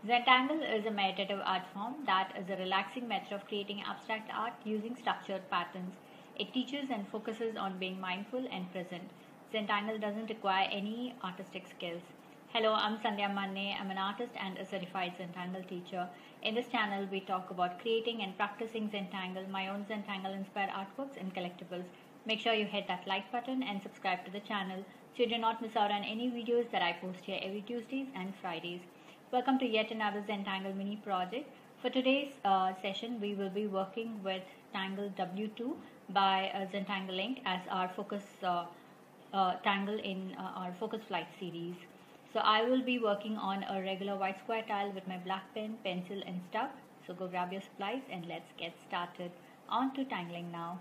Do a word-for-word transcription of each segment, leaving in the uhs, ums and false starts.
Zentangle is a meditative art form that is a relaxing method of creating abstract art using structured patterns. It teaches and focuses on being mindful and present. Zentangle doesn't require any artistic skills. Hello, I'm Sandhya Manne. I'm an artist and a certified Zentangle teacher. In this channel, we talk about creating and practicing Zentangle, my own Zentangle inspired artworks and collectibles. Make sure you hit that like button and subscribe to the channel so you do not miss out on any videos that I post here every Tuesdays and Fridays. Welcome to yet another Zentangle mini project. For today's uh, session, we will be working with Tangle W two by uh, Zentangle Inc as our focus uh, uh, tangle in uh, our Focus Flight series. So I will be working on a regular white square tile with my black pen, pencil and stuff. So go grab your supplies and let's get started. On to tangling now.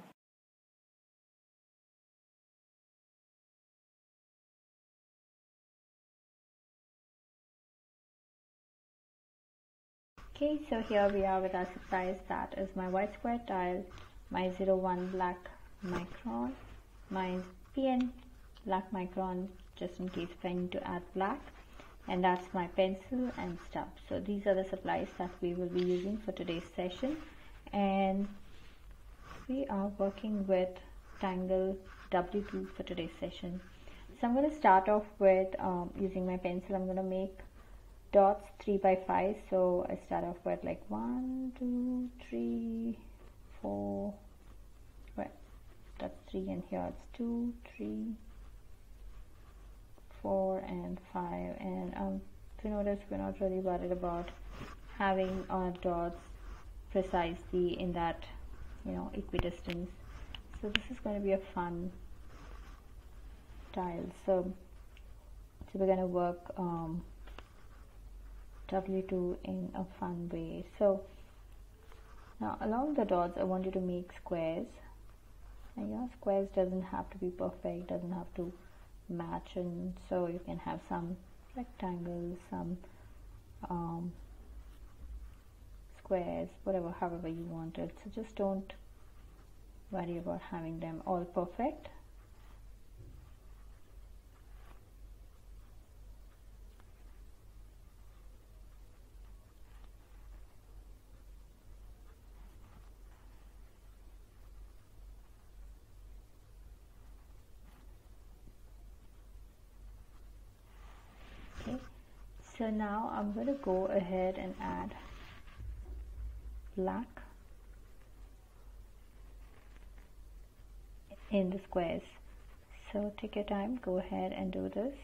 Okay, so here we are with our supplies. That is my white square tile, my zero one black micron, my P N black micron just in case if I need to add black, and that's my pencil and stuff. So these are the supplies that we will be using for today's session, and we are working with Tangle W two for today's session. So I'm going to start off with um, using my pencil. I'm going to make dots three by five, so I start off with like one, two, three, four, right, that's three, and here it's two, three, four, and five. And um, if you notice, we're not really worried about having our dots precisely in that, you know, equidistance. So this is going to be a fun tile. So, so we're going to work um, W two in a fun way. So now along the dots I want you to make squares, and your squares doesn't have to be perfect, doesn't have to match, and so you can have some rectangles, some um, squares, whatever, however you want it. So just don't worry about having them all perfect. So now I'm going to go ahead and add black in the squares. So take your time, go ahead and do this.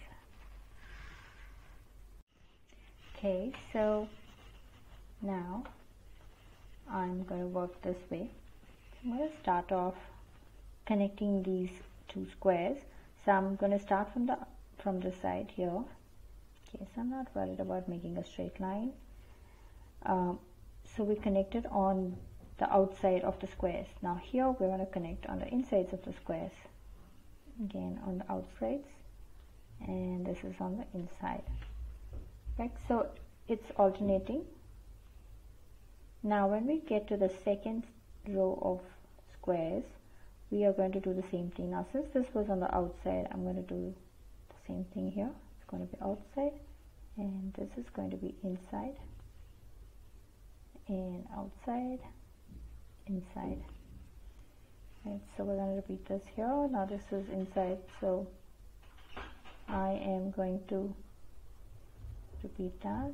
Okay, so now I'm going to work this way. I'm going to start off connecting these two squares. So I'm going to start from the from the side here. Okay, so I'm not worried about making a straight line. Um, so we connected on the outside of the squares. Now here we want to connect on the insides of the squares. Again on the outsides, and this is on the inside. Right, so it's alternating. Now when we get to the second row of squares, we are going to do the same thing. Now since this was on the outside, I'm going to do the same thing here. Going to be outside, and this is going to be inside, and outside, inside. Right, so we're going to repeat this here. Now this is inside, so I am going to repeat that.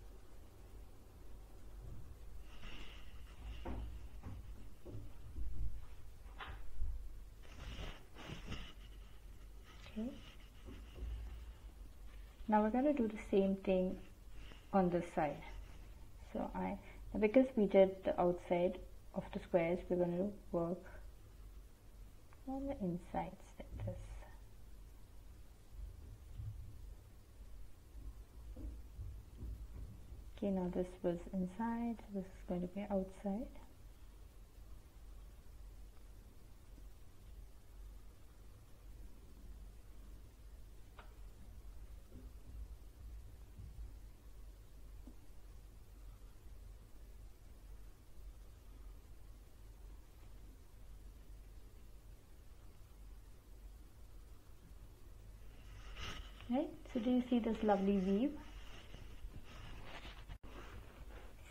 Okay. Now we're going to do the same thing on this side. So I, because we did the outside of the squares, we're going to work on the insides like this. Okay, now this was inside, this is going to be outside. Right, so do you see this lovely weave?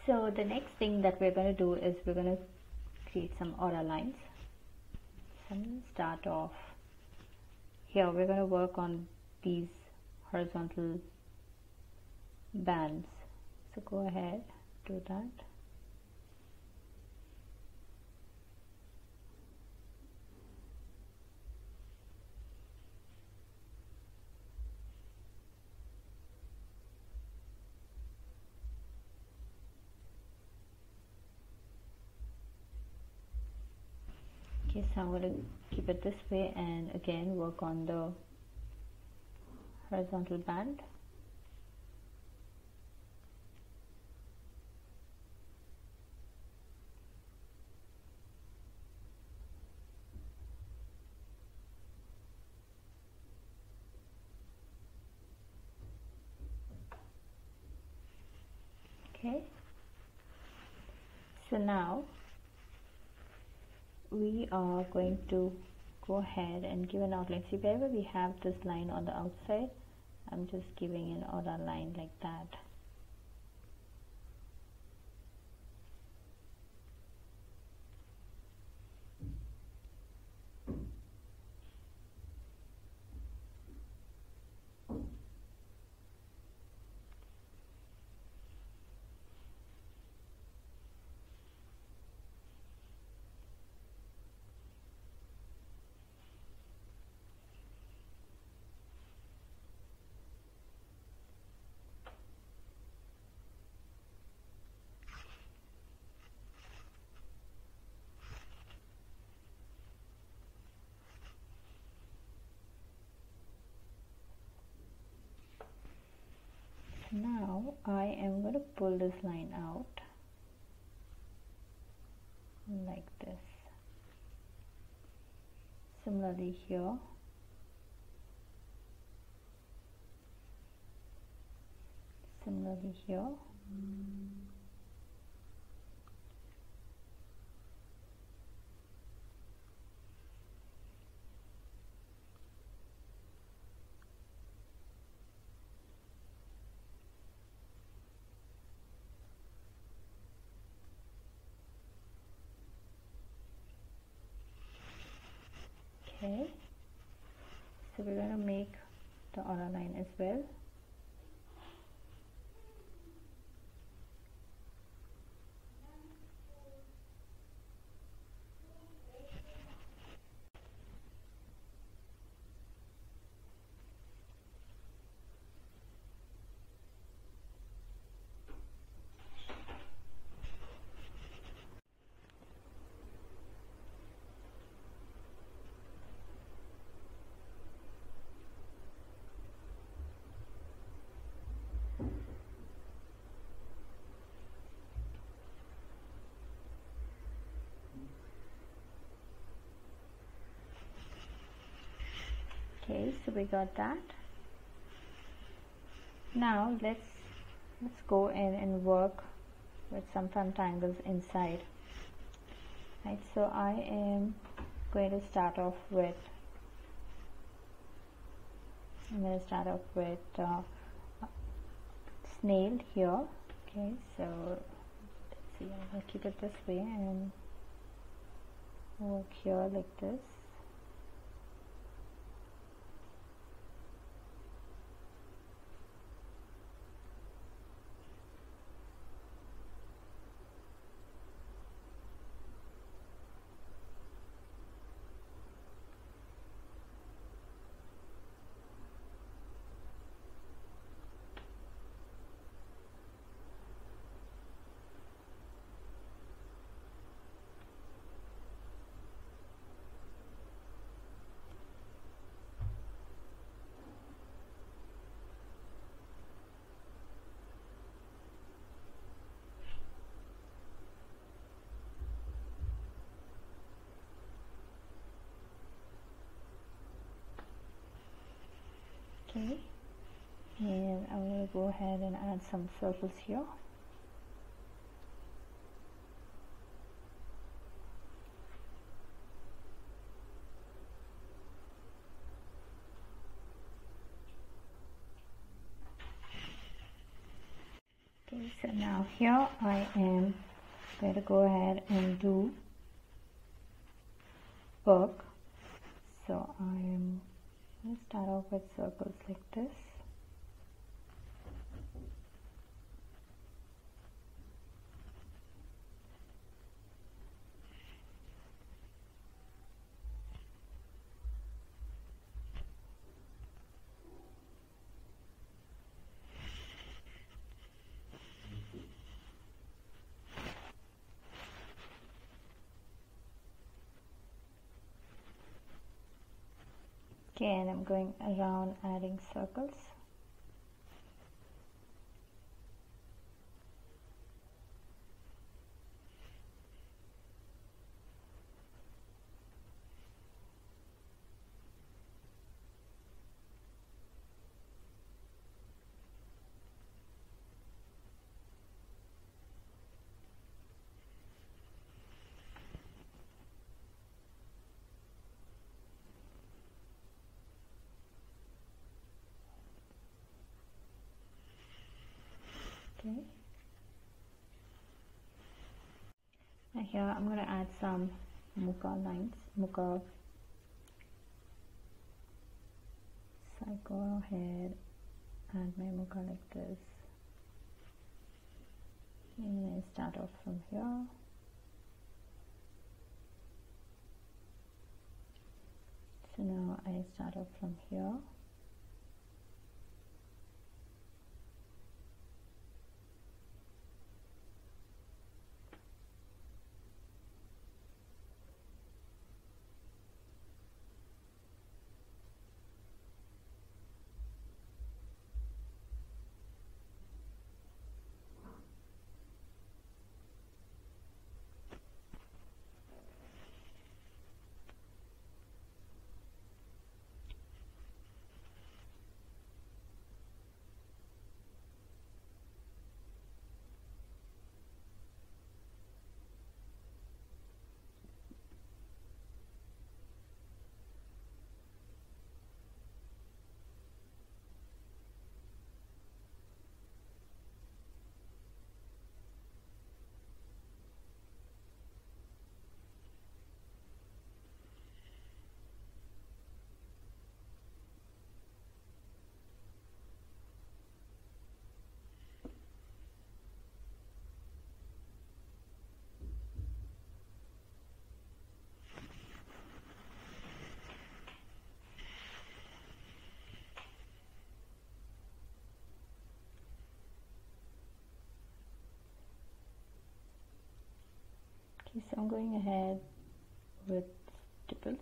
So the next thing that we're going to do is we're going to create some aura lines. So I'm going to start off here. We're going to work on these horizontal bands. So go ahead, do that. Okay, so I'm going to keep it this way and again work on the horizontal band. Okay, so now we are going to go ahead and give an outline. See, wherever we have this line on the outside, I'm just giving an aura line like that. Now I am going to pull this line out like this. Similarly here. Similarly here. Okay, so we're going to make the aura line as well. Okay, so we got that. Now let's let's go in and work with some front angles inside. Right, so I am going to start off with I'm going to start off with uh, snail here. Okay, so let's see, I'm going to keep it this way and work here like this. Okay, and I'm going to go ahead and add some circles here. Okay, so now here I am going to go ahead and do work. So I am going to start off with circles like this. Okay, and I'm going around adding circles. Okay. Now here I'm going to add some muka lines, muka. So I go ahead, add my muka like this, and I start off from here. So now I start off from here. Okay, so I'm going ahead with stipples.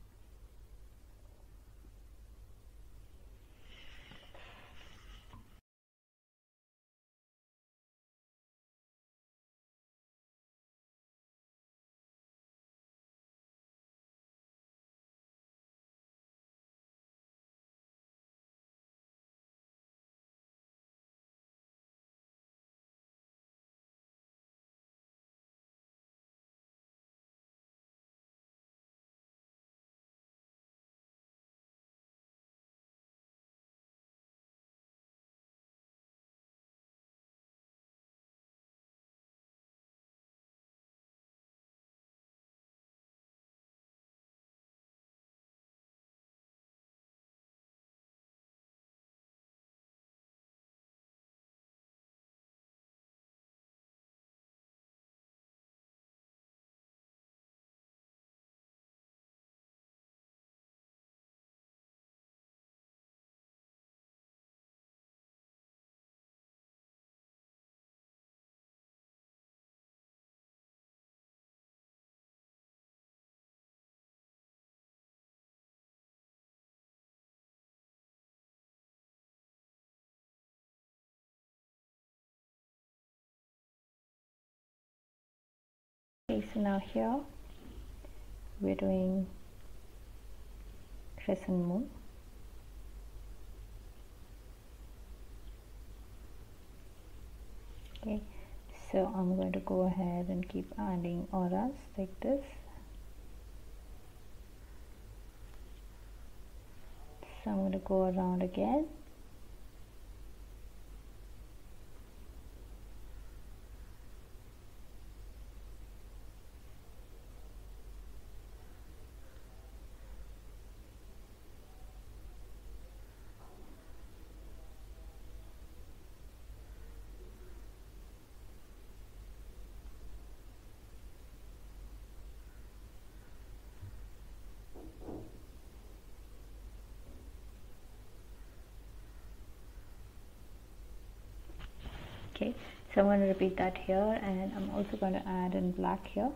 Okay, so now here we're doing crescent moon. Okay, so I'm going to go ahead and keep adding auras like this. So I'm going to go around again. Okay, so I'm going to repeat that here, and I'm also going to add in black here.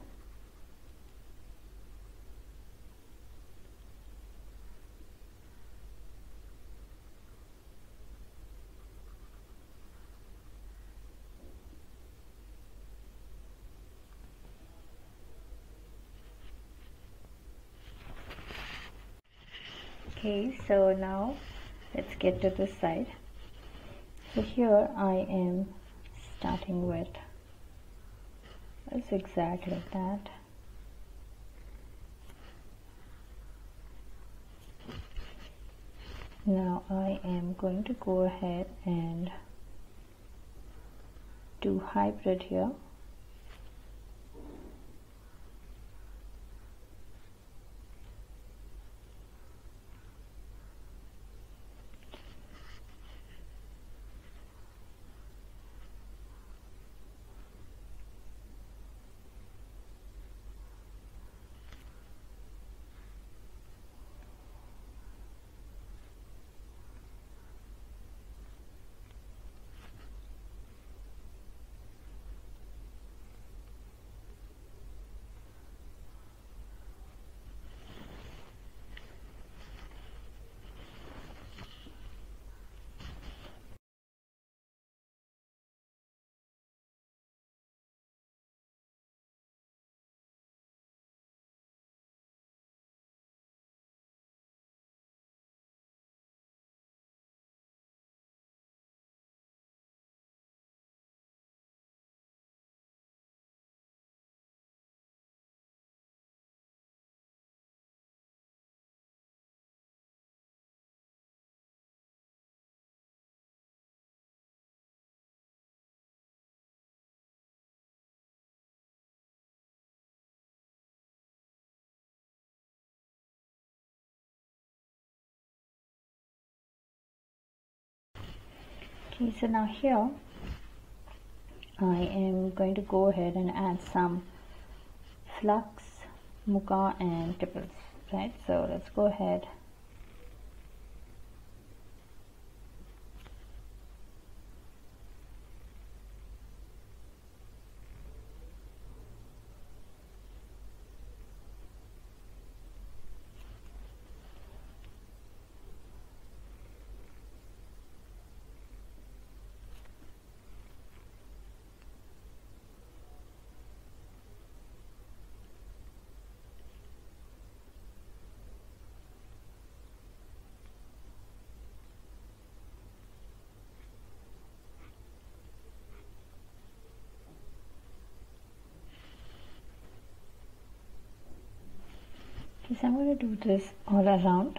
Okay, so now let's get to this side. So here I am starting with a zigzag like that. Now I am going to go ahead and do hybrid here. Okay, so now here I am going to go ahead and add some flux, muka and tipples, right? So let's go ahead. Okay, so I'm going to do this all around.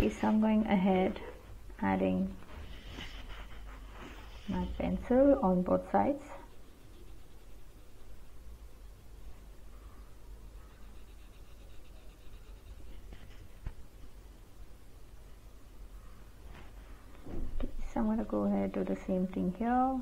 Okay, so I'm going ahead adding my pencil on both sides. Okay, so I'm going to go ahead and do the same thing here.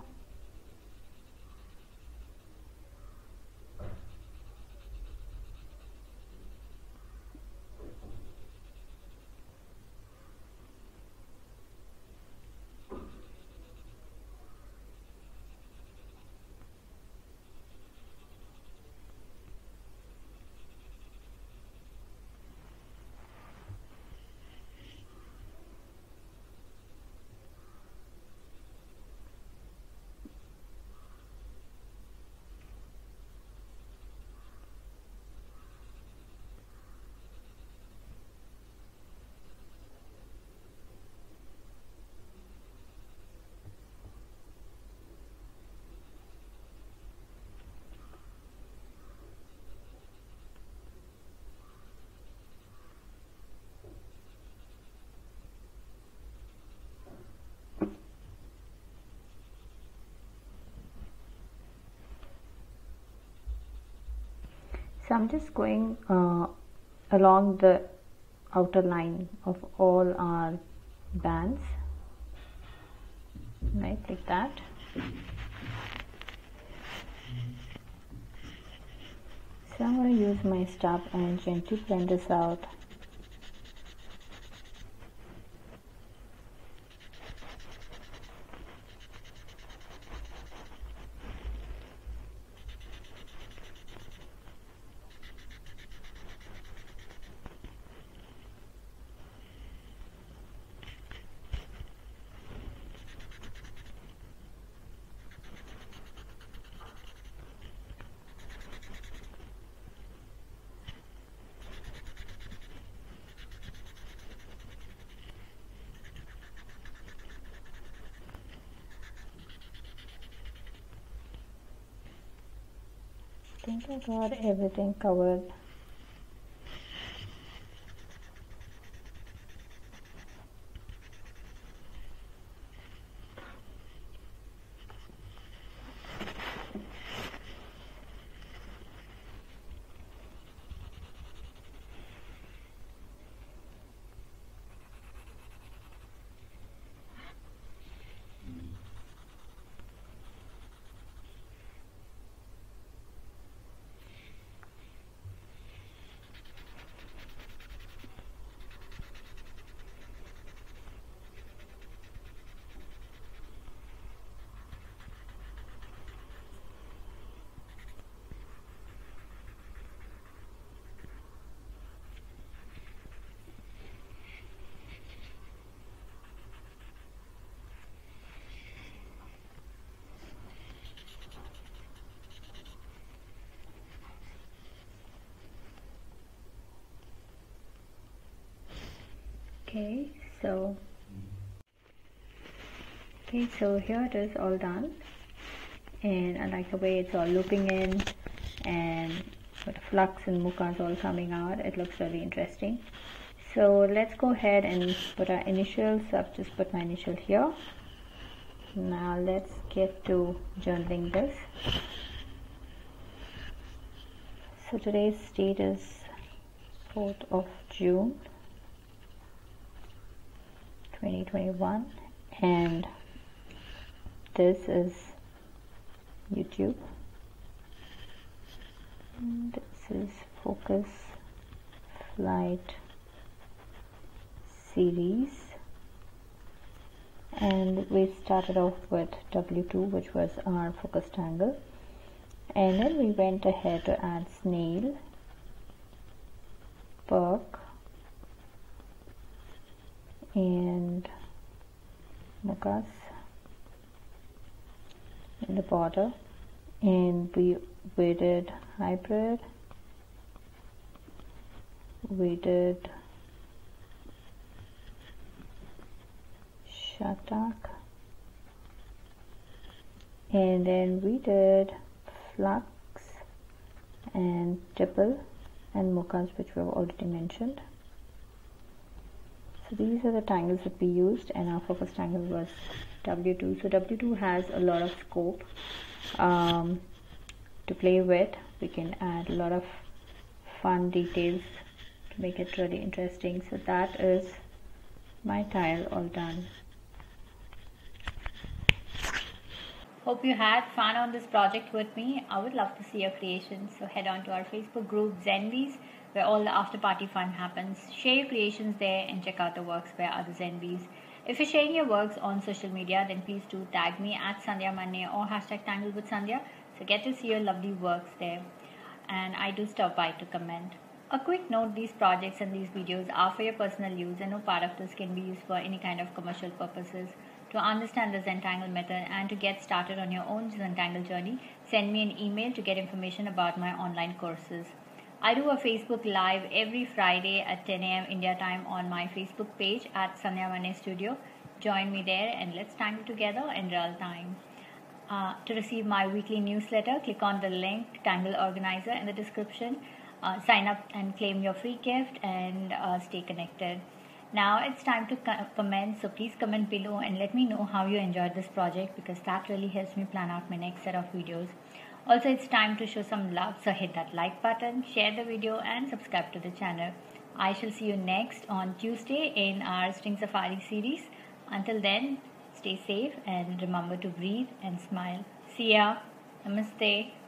So I'm just going uh, along the outer line of all our bands, right, like that. So I'm going to use my stub and gently blend this out. I think I got everything covered. Okay, so okay, so here it is all done, and I like the way it's all looping in and with the flux and mukas all coming out. It looks really interesting. So let's go ahead and put our initials. I've just put my initial here. Now let's get to journaling this. So today's date is fourth of June twenty twenty-one, and this is YouTube. And this is Focus Flight Series, and we started off with W two, which was our focused angle, and then we went ahead to add snail, perk, and mukas in the border, and we we did hybrid, we did shatak, and then we did flux and tipple and mukas, which we've already mentioned. So these are the tangles that we used, and our focus tangle was W two. So W two has a lot of scope um, to play with. We can add a lot of fun details to make it really interesting. So that is my tile all done. Hope you had fun on this project with me. I would love to see your creations. So head on to our Facebook group Zenbees, where all the after party fun happens. Share your creations there and check out the works by other Zenbees. If you're sharing your works on social media, then please do tag me at Sandhya Manne or hashtag Tangle with Sandhya. So get to see your lovely works there. And I do stop by to comment. A quick note, these projects and these videos are for your personal use, and no part of this can be used for any kind of commercial purposes. To understand the Zentangle method and to get started on your own Zentangle journey, send me an email to get information about my online courses. I do a Facebook Live every Friday at ten a m India time on my Facebook page at Sandhya Manne Studio. Join me there and let's tangle together in real time. Uh, to receive my weekly newsletter, click on the link Tangle Organizer in the description. Uh, sign up and claim your free gift and uh, stay connected. Now it's time to co- comment, so please comment below and let me know how you enjoyed this project, because that really helps me plan out my next set of videos. Also, it's time to show some love, so hit that like button, share the video and subscribe to the channel. I shall see you next on Tuesday in our String Safari series. Until then, stay safe and remember to breathe and smile. See ya. Namaste.